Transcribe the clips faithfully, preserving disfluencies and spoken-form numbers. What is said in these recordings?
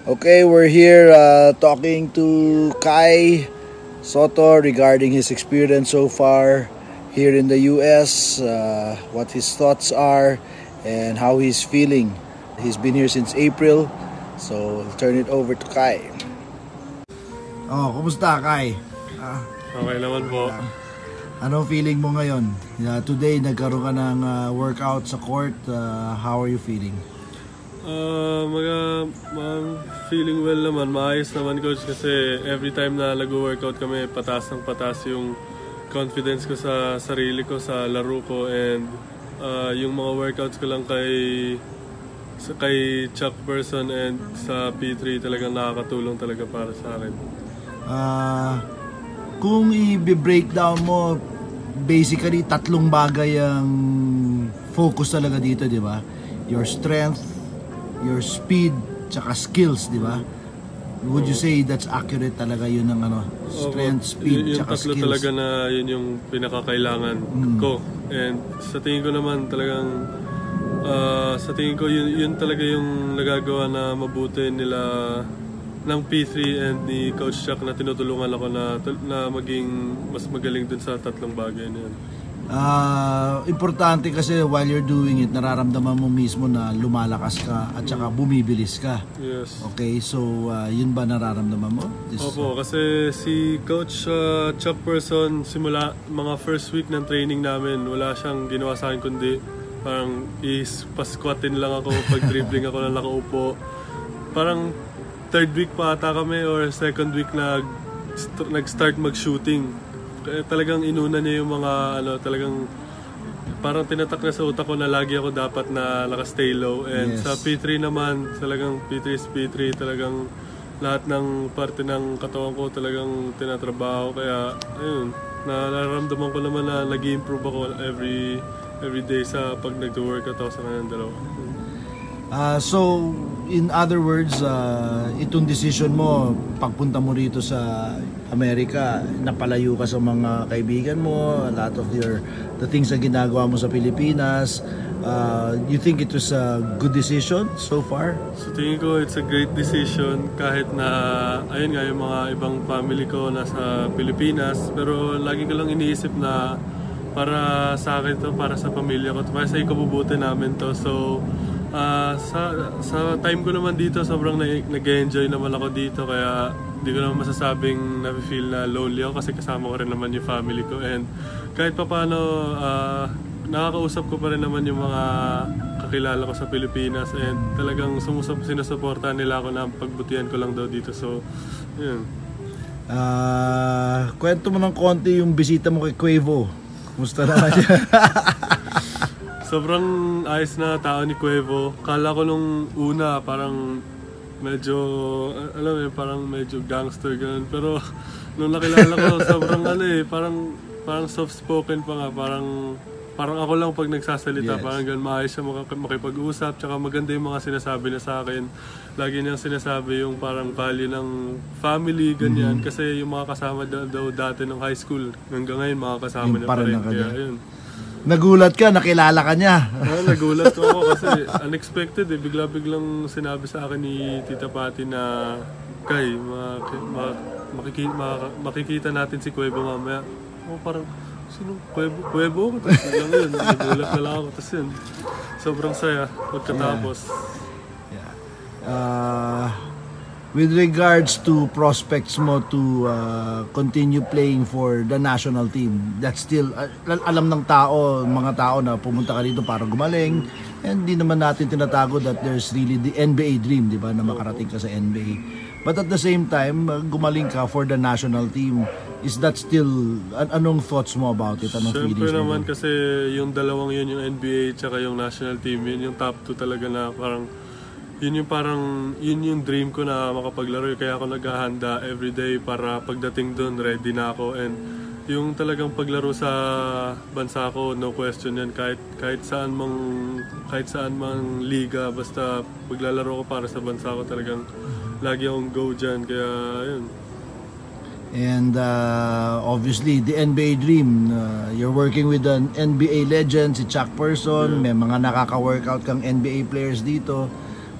Okay, we're here uh, talking to Kai Soto regarding his experience so far here in the U S, uh, what his thoughts are, and how he's feeling. He's been here since April, so I'll turn it over to Kai. Oh, kumusta Kai? Ah, okay naman po. Anong feeling mo ngayon? Yeah, today nagkaroon ka ng uh, workout sa court. Uh, how are you feeling? Uh, mga, mga feeling well naman, maayos naman coach kasi every time na nag-workout kami, patas ng patas yung confidence ko sa sarili ko, sa laro ko, and uh, yung mga workouts ko lang kay kay Chuck Person and sa P three talagang nakakatulong talaga para sa akin. Uh, kung i-breakdown mo, basically tatlong bagay ang focus talaga dito, di ba? Your strength, your speed, tsaka skills, di ba? Would you say that's accurate talaga yun ng ano? Strength, oh, speed, y- tsaka skills? Yung tatlo talaga na yun yung pinakakailangan mm. ko. And sa tingin ko naman talagang uh, sa tingin ko yun, yun talaga yung nagagawa na mabuti nila ng P three and ni Coach Chuck na tinutulungan ako na, na maging mas magaling dun sa tatlong bagay na yun. Uh, importante kasi while you're doing it, nararamdaman mo mismo na lumalakas ka at saka bumibilis ka. Yes. Okay, so uh, yun ba nararamdaman mo? This, Opo, kasi si Coach uh, Chuck Person, simula mga first week ng training namin, wala siyang ginawa sa akin kundi parang is-pasquatin lang ako, pag-dribbling ako na nakaupo. Parang third week pa ata kami or second week na nag-start mag-shooting. Eh, talagang inuna niya yung mga ano, talagang parang tinatak na sa utak ko na lagi ako dapat na naka-stay low. And yes. Sa P three naman, talagang P three is P three, talagang lahat ng parte ng katawan ko talagang tinatrabaho. Kaya ayun, nararamdaman ko naman na nag-i-improve ako every every day sa pag nag-workout ako sa kanyang dalawa. Uh, so, in other words, uh, itong decision mo, pagpunta mo rito sa Amerika, napalayo ka sa mga kaibigan mo, a lot of your, the things na ginagawa mo sa Pilipinas, uh, you think it was a good decision so far? So tingin ko, it's a great decision kahit na, ayun nga, yung mga ibang family ko nasa Pilipinas, pero lagi ko lang iniisip na para sa akin to, para sa pamilya ko, para sa ikabubuti namin to. So, Uh, sa sa time ko naman dito sobrang nag-enjoy naman ako dito, kaya hindi ko naman masasabing na-feel na lonely ako kasi kasama ko rin naman yung family ko, and kahit pa paano uh, nakakausap ko pa rin naman yung mga kakilala ko sa Pilipinas, and talagang sumusap sinusuportahan nila ako na pagbutihan ko lang daw dito. So yun. Uh, kwento mo ng konti yung bisita mo kay Quavo. Kumusta naman siya? Sobrang ayos na tao ni Quavo. Kala ko nung una parang medyo, alam mo, parang medyo gangster ganun. Pero nung nakilala ko, sobrang ano eh, parang, parang soft-spoken pa nga. Parang, parang ako lang pag nagsasalita, yes. Parang ganun, maayos siya makipag-usap. Tsaka maganda yung mga sinasabi na sa akin. Lagi niyang sinasabi yung parang value ng family, ganyan. Mm-hmm. Kasi yung mga kasama daw, daw dati ng high school, hanggang ngayon mga kasama niya pa rin. Kaya yun. Nagulat ka, nakilala ka niya. Oh, nagulat ako kasi unexpected eh. Bigla-biglang sinabi sa akin ni Tita Pati na, Kai, mak mak makiki mak makikita natin si Quavo mamaya. Oh, parang, sino? Quavo? Quavo? Tapos lang yun, nagulat na lang ako. Tapos yun, sobrang saya pagkatapos. Yeah. Yeah. Uh, with regards to prospects mo to uh, continue playing for the national team, that's still, uh, alam ng tao, mga tao na pumunta ka dito para gumaling, and di naman natin tinatago that there's really the N B A dream, di ba, na makarating ka sa N B A. But at the same time, uh, gumaling ka for the national team. Is that still, an anong thoughts mo about it? Anong Siyempre feelings mo? naman kasi yung dalawang yun, yung N B A tsaka yung national team, yun yung top two talaga na parang, yun yung parang, yun yung dream ko na makapaglaro. Kaya ako naghahanda everyday para pagdating doon, ready na ako. And yung talagang paglaro sa bansa ko, no question yan. Kahit, kahit saan mang, kahit saan mang liga, basta paglalaro ko para sa bansa ko, talagang lagi akong go dyan. Kaya yun. And uh, obviously, the N B A dream, uh, you're working with an N B A legend, si Chuck Person, yeah. May mga nakaka-workout kang N B A players dito.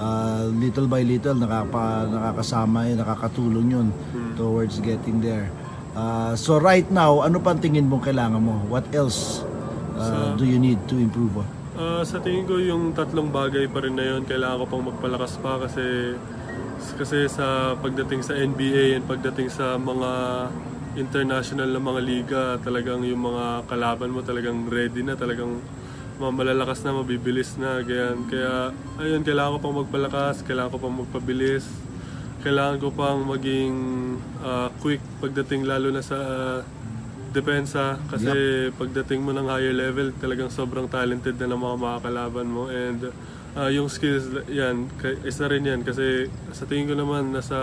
uh, little by little nakapa, nakakasama yun, nakakatulong yun towards getting there. Uh, so right now, ano pa tingin mo kailangan mo? What else uh, Sa- do you need to improve on? Ah, sa tingin ko yung tatlong bagay pa rin na yun, kailangan ko pang magpalakas pa kasi kasi sa pagdating sa N B A and pagdating sa mga international na mga liga, talagang yung mga kalaban mo talagang ready na, talagang mga malalakas na, mabibilis na, ganyan. Kaya ayun, kailangan ko pang magpalakas, kailangan ko pang magpabilis, kailangan ko pang maging ah, quick pagdating lalo na sa ah, depensa kasi pagdating mo ng higher level talagang sobrang talented na ng mga makakalaban mo and ah, yung skills yan ka- isa rin yan kasi sa tingin ko naman nasa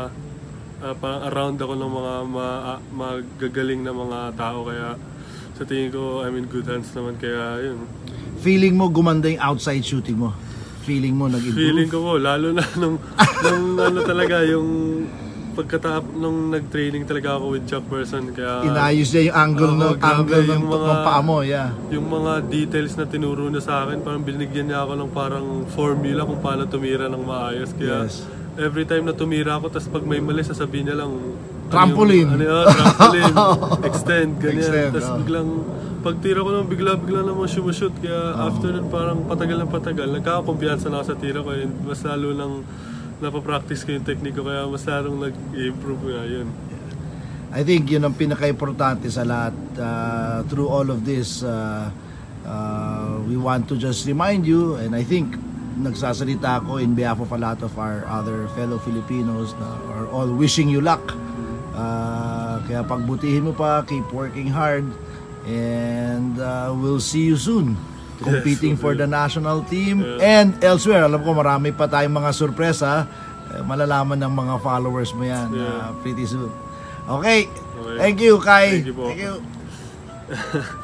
ah, parang around ako ng mga ma- ah, magagaling na mga tao kaya sa tingin ko I'm in good hands naman kaya yun. Feeling mo gumanda yung outside shooting mo? Feeling mo nag-improve? Feeling ko po, lalo na nung, nung ano talaga, yung pagkatap nung nag-training talaga ako with Chuck Person. Kaya, Inayos niya yung angle, Oo, ng, grabe, angle ng, yung mga- ng paa mo, yeah. yung mga details na tinuro niya sa akin, parang binigyan niya ako ng parang formula kung paano tumira ng maayos. Kaya Yes. every time na tumira ako, tapos pag may mali, sasabihin niya lang, Trampoline. Ano yun, ano yun, trampoline, extend, ganyan. Extend, Tapos oh. biglang, pagtira ko naman, bigla-bigla naman shoot. Kaya after nun, parang patagal na patagal, nagkakakumpiyansa na ako sa tira ko. And mas lalo lang napapractice ko yung technique ko, kaya mas lalong nag-improve nga yun. I think yun ang pinaka-importante sa lahat. Uh, through all of this, uh, uh, we want to just remind you, and I think nagsasalita ako in behalf of a lot of our other fellow Filipinos na are all wishing you luck. Uh, kaya pagbutihin mo pa, keep working hard, and uh, we'll see you soon competing Yes, for the national team and elsewhere. Alam ko marami pa tayong mga sorpresa. Eh, malalaman ng mga followers mo yan uh, pretty soon. Okay. Okay. Thank you, Kai. Thank you po. Thank you.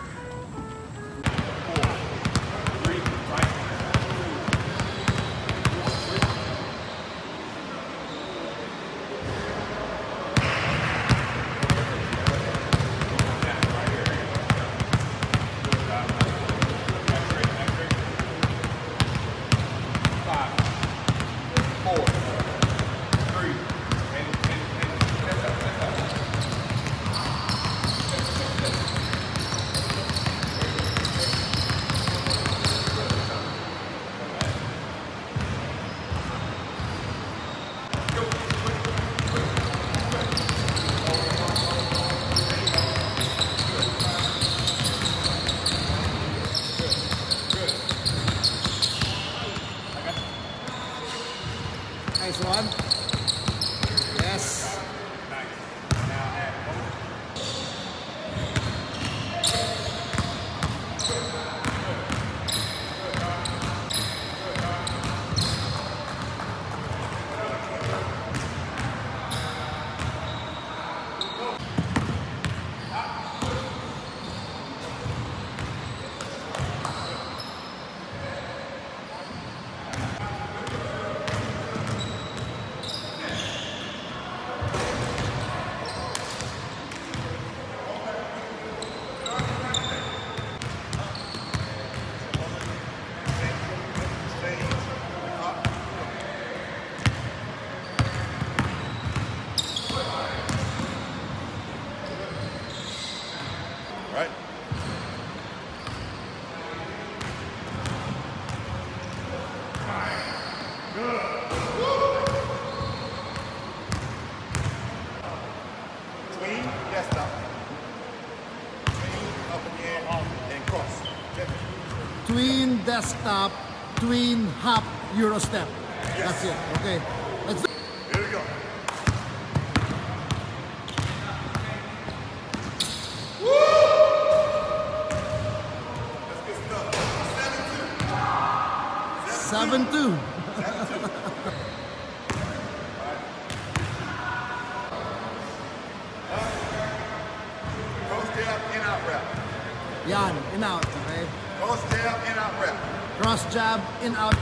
Nice one. Yes. Right? Tween, yes, up. Tween, up again, and cross. Tween desktop, tween hop, Euro step. That's it. Okay. Let's do Here we go. That's good stuff. seven two. Cross jab, in out rep. Yan, in out. Okay. Cross jab, in out rep. Cross jab, in out.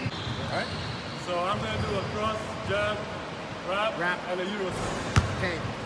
So I'm gonna do a cross, jab, wrap, Wrap. and a Euro. Okay.